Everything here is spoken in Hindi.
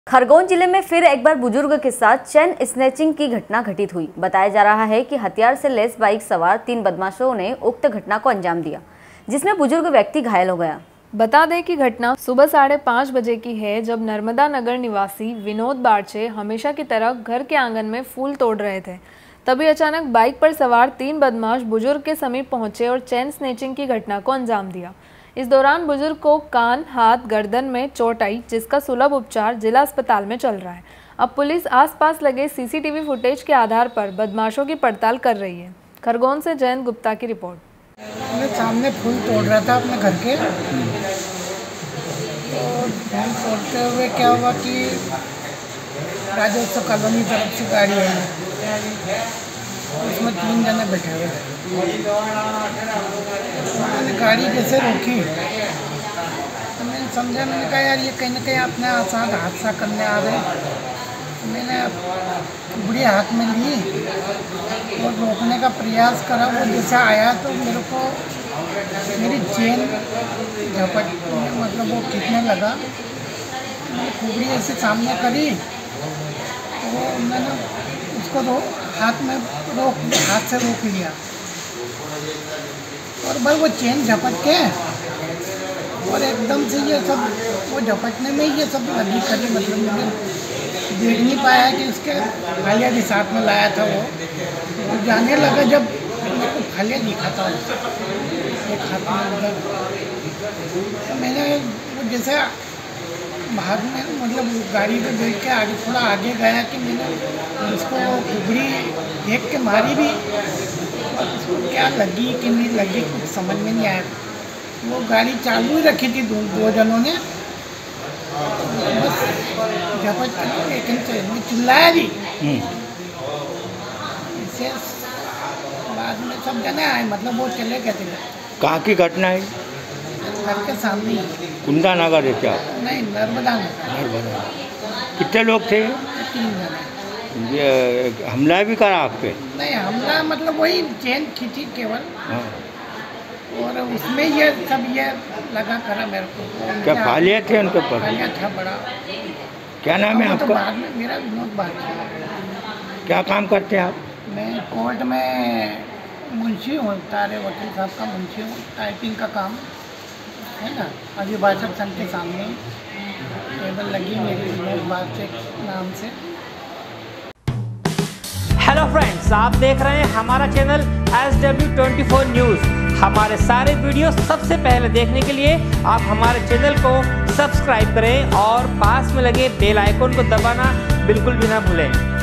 खरगोन जिले में फिर एक बार बुजुर्ग के साथ चेन स्नैचिंग की घटना घटित हुई। बताया जा रहा है कि हथियार से लैस बाइक सवार 3 बदमाशों ने उक्त घटना को अंजाम दिया, जिसमें बुजुर्ग व्यक्ति घायल हो गया। बता दें कि घटना सुबह 5:30 बजे की है, जब नर्मदा नगर निवासी विनोद बारचे हमेशा की तरह घर के आंगन में फूल तोड़ रहे थे। तभी अचानक बाइक पर सवार 3 बदमाश बुजुर्ग के समीप पहुंचे और चेन स्नैचिंग की घटना को अंजाम दिया। इस दौरान बुजुर्ग को कान, हाथ, गर्दन में चोट आई, जिसका सुलभ उपचार जिला अस्पताल में चल रहा है। अब पुलिस आसपास लगे सीसीटीवी फुटेज के आधार पर बदमाशों की पड़ताल कर रही है। खरगोन से जयंत गुप्ता की रिपोर्ट। मैं सामने फूल तोड़ रहा था अपने घर के, और फूल तोड़ते हुए क्या हुआ कि राजस्व कॉलोनी तरफ से गाड़ी आई, उसमें 3 जने बैठे हुए थे। मैंने गाड़ी जैसे रोकी तो मैंने समझा, मैंने कहा यार ये कहीं ना कहीं अपने साथ हादसा करने आ रहे हैं। मैंने बुढ़ी हाथ में ली और रोकने का प्रयास करा। वो जैसे आया तो मेरे को मेरी चेन झपट, मतलब वो खींचने लगा। मैंने खुबड़ी ऐसे सामने करी तो मैंने उसको हाथ से रोक लिया, और बस वो चेन झपट के और एकदम से ये सब वो झपटने में ये सब लगी करी। मतलब मैंने देख नहीं पाया कि उसके फालिया के साथ में लाया था वो जाने लगा। जब मेरे को फालिया दिखा था एक हाथ में उधर, तो मैंने वो जैसे भाग में, मतलब गाड़ी पे बैठ के आगे थोड़ा आगे गया कि मैंने उसको खुबड़ी देख के मारी भी, और उसको क्या लगी कि नहीं लगी कुछ समझ में नहीं आया। वो गाड़ी चालू ही रखी थी दो जनों ने, बस झपट लेकिन में चिल्लाया भी। इससे बाद में सब जने आए, मतलब वो चले गए थे। कहाँ की घटना है? घर के सामने। कुंदा नगर है क्या? नहीं, नर्मदा नगर। कितने लोग थे? 3 जने। ये हमला भी करा आप पे? नहीं, हमला मतलब वही चेन खींची केवल। हाँ। और उसमें ये सब ये लगा करा मेरे को। क्या फालिया थे उनके ऊपर? फालिया था बड़ा। क्या नाम है आपका? तो बाद में मेरा विनोद बारचे। क्या काम करते हैं आप? मैं कोर्ट में मुंशी हूँ, तारे वकील साहब का मुंशी हूँ। टाइपिंग का काम है ना, अभिभाषक संघ के सामने टेबल लगी मेरी विनोद बारचे नाम से। हेलो फ्रेंड्स, आप देख रहे हैं हमारा चैनल SW24 न्यूज़। हमारे सारे वीडियो सबसे पहले देखने के लिए आप हमारे चैनल को सब्सक्राइब करें और पास में लगे बेल आइकन को दबाना बिल्कुल भी ना भूलें।